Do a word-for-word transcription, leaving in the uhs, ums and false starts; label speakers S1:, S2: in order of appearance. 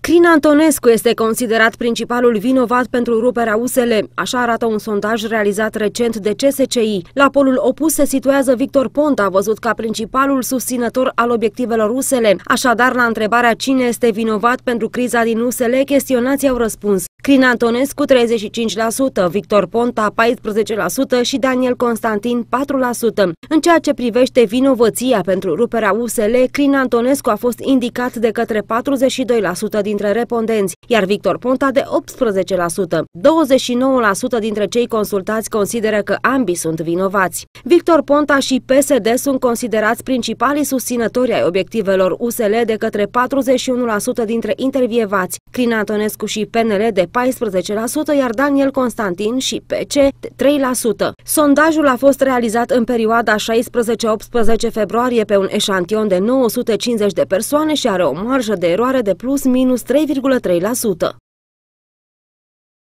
S1: Crin Antonescu este considerat principalul vinovat pentru ruperea U S L, așa arată un sondaj realizat recent de C S C I. La polul opus se situează Victor Ponta, văzut ca principalul susținător al obiectivelor U S L. Așadar, la întrebarea cine este vinovat pentru criza din U S L, chestionații au răspuns: Crin Antonescu treizeci și cinci la sută, Victor Ponta paisprezece la sută și Daniel Constantin patru la sută. În ceea ce privește vinovăția pentru ruperea U S L, Crin Antonescu a fost indicat de către patruzeci și doi la sută dintre respondenți, iar Victor Ponta de optsprezece la sută. douăzeci și nouă la sută dintre cei consultați consideră că ambii sunt vinovați. Victor Ponta și P S D sunt considerați principalii susținători ai obiectivelor U S L de către patruzeci și unu la sută dintre intervievați, Crin Antonescu și P N L de paisprezece la sută, iar Daniel Constantin și P C de trei la sută. Sondajul a fost realizat în perioada șaisprezece optsprezece februarie pe un eșantion de nouă sute cincizeci de persoane și are o marjă de eroare de plus minus trei virgulă trei la sută.